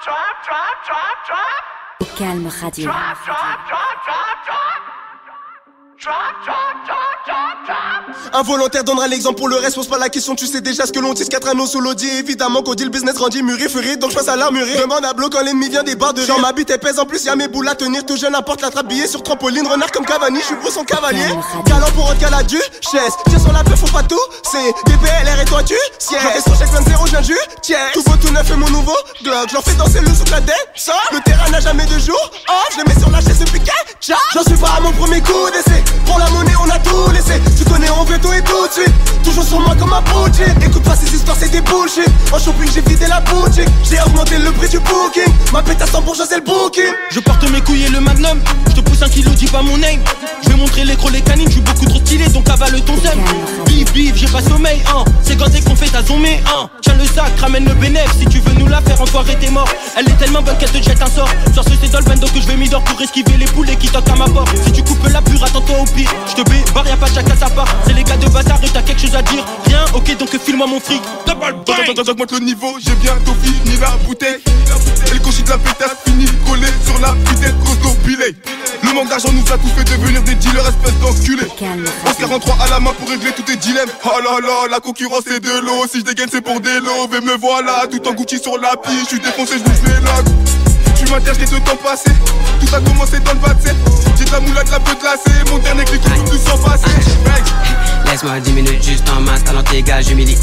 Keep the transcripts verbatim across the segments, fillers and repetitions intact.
Calme Radio. Involontaire donnera l'exemple pour le reste, pose pas la question, tu sais déjà ce que l'on dit. Quatre anneaux sous l'audi, évidemment qu'on dit le business grandit, mûri, furie, donc je passe à l'armurerie. Demande à bloc quand l'ennemi vient des barres de genre ma bite est pèse, en plus y'a mes boules à tenir. Tout jeune apporte la trappe billet sur trampoline, renard comme Cavani, je suis gros son cavalier. Galant pour rentrer à la duchesse, tiens sur la peur, faut pas tout, c'est D P L R et toi tu sièges. J'en sur chèque vingt zéro, je viens du tiens. Tout beau, tout neuf et mon nouveau Glock, je leur fais danser le sous la dette, ça. Le terrain n'a jamais de jour, oh, je les mets sur la chaise ce piquet, ciao. J'en suis pas à mon premier coup d'essai, pour la monnaie on a tout laissé. Tu connais, on veut tout et tout de suite. Toujours sur moi comme un bougie. Écoute pas ces histoires, c'est des bullshit. En shopping, j'ai vidé la boutique. J'ai augmenté le prix du booking. Ma pétasse en bourgeois, c'est le booking. Je porte mes couilles et le magnum. Je te pousse un kilo, dis pas mon name. Je vais montrer les crocs, les canines. Je suis beaucoup trop stylé, donc avale ton seum. Bif, bif, j'ai pas sommeil, hein. C'est quand dès qu'on fait ta zoomé, hein. Tiens le sac, ramène le bénéf. Si tu veux nous la faire, enfoiré, t'es mort. Elle est tellement bonne qu'elle te jette un sort. Sur ce, c'est Dolben, donc je vais m'y d'or pour esquiver les poulets qui toquent à ma porte. Si tu coupes la pure, attends-toi au pire. Je te barre, y'a pas chacun sa part. C'est les gars de bâtard et t'as quelque chose à dire. Rien, ok, donc file-moi mon fric. J'augmente le niveau, j'ai bientôt fini la bouteille. Et le cochit de la pétasse fini collé sur la vitesse, grosse pilée. Le manque d'argent nous a tous fait devenir des dealers, espèce d'enculés. onze quarante-trois à la main pour régler tous tes dilemmes. Oh là là, la concurrence c'est de l'eau. Si je dégaine c'est pour des lots. Mais me voilà, tout en Gucci sur la piste. Je suis défoncé, je bouge les logs. Tu m'interroges, j'ai le temps passé. Tout a commencé dans le vingt-sept. J'ai de la moulade, la peu glacée. Mon dernier clic, tout tout sans passer. Laisse-moi dix minutes juste en m'installant tes gars, j'humilie.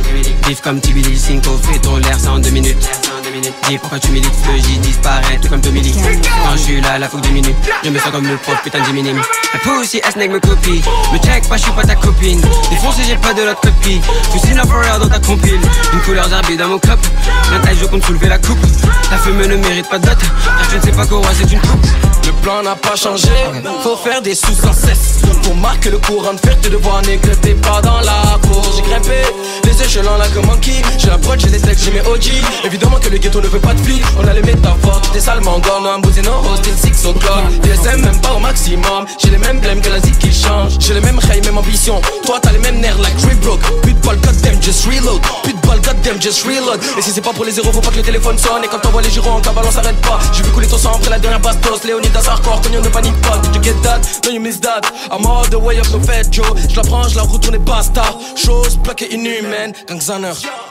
Vif comme Tibili, Cinco, fais ton l'air, c'est en deux minutes. Dis pourquoi tu milites, feu, j'y disparais, tout comme Tomili. Quand je suis là, la fougue de minutes. Je me sens comme le prof, putain de Jiminy. La pussy, S-neg me copie. Me check pas, je suis pas ta copine. Défoncé, j'ai pas de l'autre copie. Tout signe forever dans ta compile. Une couleur zarbée dans mon cup. La taille, je compte soulever la coupe. Ta fumée ne mérite pas de dot. Je ne sais pas quoi, c'est une coupe. Le plan n'a pas changé, faut faire des sous sans cesse. Pour marquer le courant de fer, te devoir négrer, t'es pas dans la cour. J'ai grimpé les échelons là comme Monkey. J'ai la prod, j'ai les textes, j'ai mes O G. Évidemment que le ghetto ne veut pas de flic. On a les métaphores, t'es salement gone. Un bousino, hostile, six o'clock. D S M même pas au maximum. J'ai les mêmes blèmes que la zik qui change. J'ai les mêmes rails, même ambition. Toi t'as les mêmes nerfs like Ray Broke. Plus de balles, goddamn, just reload. Plus de balles, goddamn, just reload. Et si c'est pas pour les zéros, faut pas que le téléphone sonne. Et quand t'envoies les gyros en cabale, on s'arrête pas. J'ai vu couler ton sang après la dernière bastos. Léonidas hardcore, cognon ne panique pas. Did you get that? No you miss that. I'm all the way up no fat Joe. Je la prends, je la retourne et basta. Chose plaquée inhumaine, gangzaner.